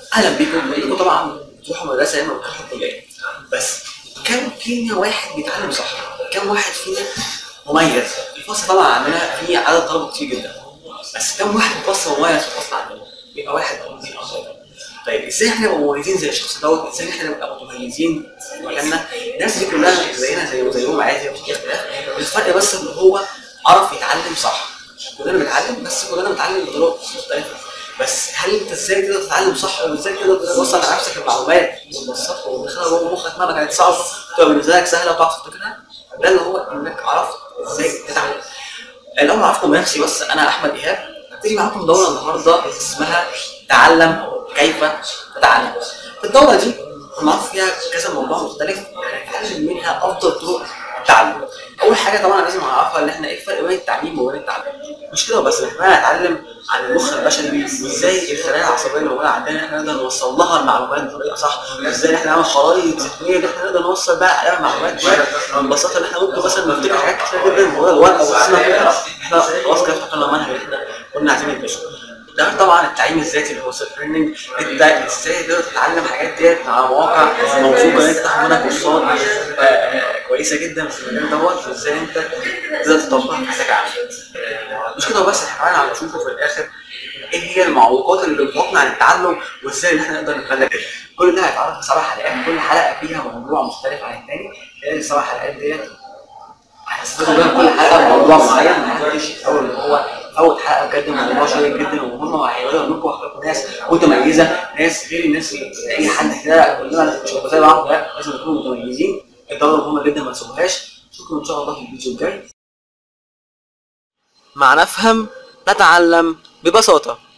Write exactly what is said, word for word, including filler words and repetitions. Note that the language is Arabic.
اهلا بيكم. بيكم طبعا بتروحوا مدرسه يا اما بتروحوا كليه، بس كم فينا واحد بيتعلم صح؟ كم واحد فينا مميز؟ الفصل طبعا عندنا فيه عدد طلبه كتير جدا، بس كم واحد في الفصل مميز في الفصل عندنا؟ بيبقى واحد او اثنين او ثلاثه. طيب ازاي احنا نبقى مميزين زي الشخص دوت؟ ازاي احنا نبقى متميزين في مكاننا؟ الناس دي كلها زينا زي زيهم عادي، مفيش اختلاف. الفرق بس ان هو عرف يتعلم صح. كلنا بنتعلم، بس كلنا بنتعلم بطرق مختلفه. بس هل انت ازاي تقدر تتعلم صح، وازاي تقدر توصل لنفسك المعلومات وتبسطها وتدخلها جوه مخك مهما كانت صعبه تبقى بالنسبه لك سهله وتعرف تفتكرها؟ ده اللي هو انك عرفت ازاي تتعلم. الاول اعرفكم بنفسي، بس انا احمد ايهاب. هبتدي معاكم دوره النهارده اسمها تعلم كيف تتعلم. الدوره دي هنعرف فيها كذا موضوع مختلف هنتعلم منها افضل طرق التعلم. اول حاجه طبعا لازم نعرفها ان احنا ايه الفرق بين التعليم وبين التعلم. مش كده بس، احنا هنتعلم عن المخ البشري وازاي الخلايا العصبيه اللي موجوده عندنا احنا نقدر نوصل لها المعلومات بطريقه صح، وازاي احنا نعمل خرائط ذهنيه ان احنا نقدر نوصل بقى عليها المعلومات دي ببساطه. ان احنا ممكن مثلا نفتكر حاجات كتير جدا موجوده الورقه وبصينا فيها احنا خلاص كده افتكرنا المنهج اللي احنا كنا عايزين ندرسه. ده طبعا التعليم الذاتي اللي هو سيلف ليرنينج. انت ازاي تقدر تتعلم حاجات ديت على مواقع موثوقه انت تاخد منها كورسات كويسه جدا في المجال دوت، وازاي انت تقدر تطبقها في حياتك عملي. مش كده بس، احنا كمان هنشوفه في الاخر ايه هي المعوقات اللي بتعوقنا عن التعلم وازاي ان احنا نقدر نتغلب عليها. كل ده هيتعرض في سبع حلقات، كل حلقه فيها موضوع مختلف عن الثاني. خلال السبع حلقات ديت هتستفادوا بيها كل حلقه موضوع معين. محدش يحاول ان هو اول حلقه بجد موضوع شيق جدا ومهم، وهيقدر منكم وهتلاقوا ناس متميزه، ناس غير الناس اي حد كده. كلنا مش هنبقى زي بعض، لا لازم نكونوا متميزين. الدوره مهمه جدا ما تسيبوهاش. اشوفكم ان شاء الله في الفيديو الجاي. مع نفهم نتعلم ببساطه.